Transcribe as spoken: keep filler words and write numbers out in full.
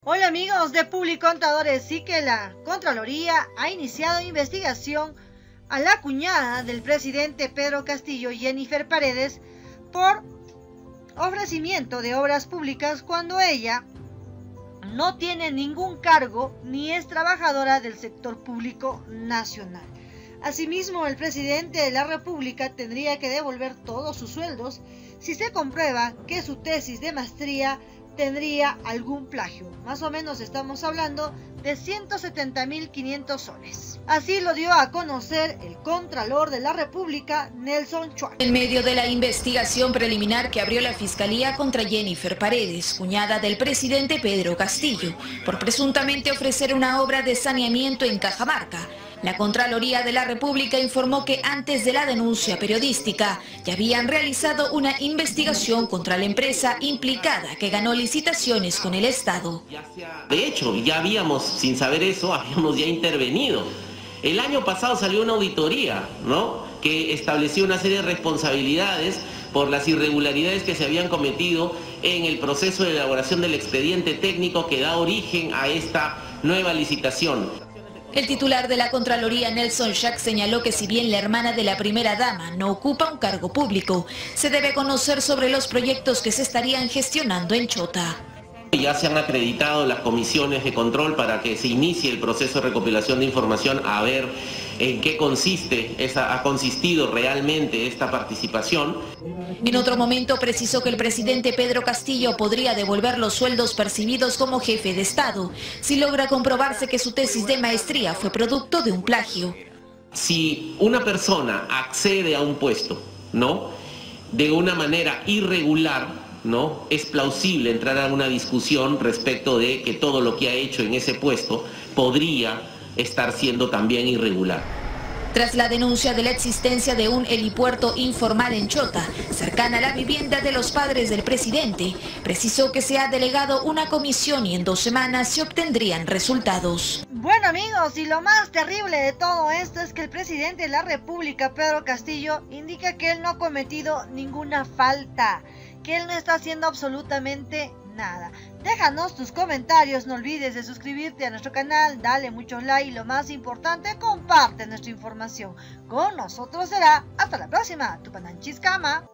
Hola amigos de Publicontadores, sí que la Contraloría ha iniciado investigación a la cuñada del presidente Pedro Castillo, Jennifer Paredes, por ofrecimiento de obras públicas cuando ella no tiene ningún cargo ni es trabajadora del sector público nacional. Asimismo, el presidente de la República tendría que devolver todos sus sueldos si se comprueba que su tesis de maestría tendría algún plagio. Más o menos estamos hablando de ciento setenta mil quinientos soles. Así lo dio a conocer el Contralor de la República, Nelson Schwartz. En medio de la investigación preliminar que abrió la Fiscalía contra Jennifer Paredes, cuñada del presidente Pedro Castillo, por presuntamente ofrecer una obra de saneamiento en Cajamarca, la Contraloría de la República informó que antes de la denuncia periodística ya habían realizado una investigación contra la empresa implicada que ganó licitaciones con el Estado. De hecho, ya habíamos, sin saber eso, habíamos ya intervenido. El año pasado salió una auditoría, ¿no?, que estableció una serie de responsabilidades por las irregularidades que se habían cometido en el proceso de elaboración del expediente técnico que da origen a esta nueva licitación. El titular de la Contraloría, Nelson Schwartz, señaló que si bien la hermana de la primera dama no ocupa un cargo público, se debe conocer sobre los proyectos que se estarían gestionando en Chota. Ya se han acreditado las comisiones de control para que se inicie el proceso de recopilación de información a ver en qué consiste, esa, ha consistido realmente esta participación. En otro momento precisó que el presidente Pedro Castillo podría devolver los sueldos percibidos como jefe de Estado si logra comprobarse que su tesis de maestría fue producto de un plagio. Si una persona accede a un puesto, ¿no?, de una manera irregular, ¿no?, es plausible entrar a una discusión respecto de que todo lo que ha hecho en ese puesto podría estar siendo también irregular. Tras la denuncia de la existencia de un helipuerto informal en Chota, cercana a la vivienda de los padres del presidente, precisó que se ha delegado una comisión y en dos semanas se obtendrían resultados. Bueno amigos, y lo más terrible de todo esto es que el presidente de la República, Pedro Castillo, indica que él no ha cometido ninguna falta, que él no está haciendo absolutamente nada. Déjanos tus comentarios, no olvides de suscribirte a nuestro canal, dale muchos like y lo más importante, comparte nuestra información. Con nosotros será hasta la próxima, tu Pananchiscama.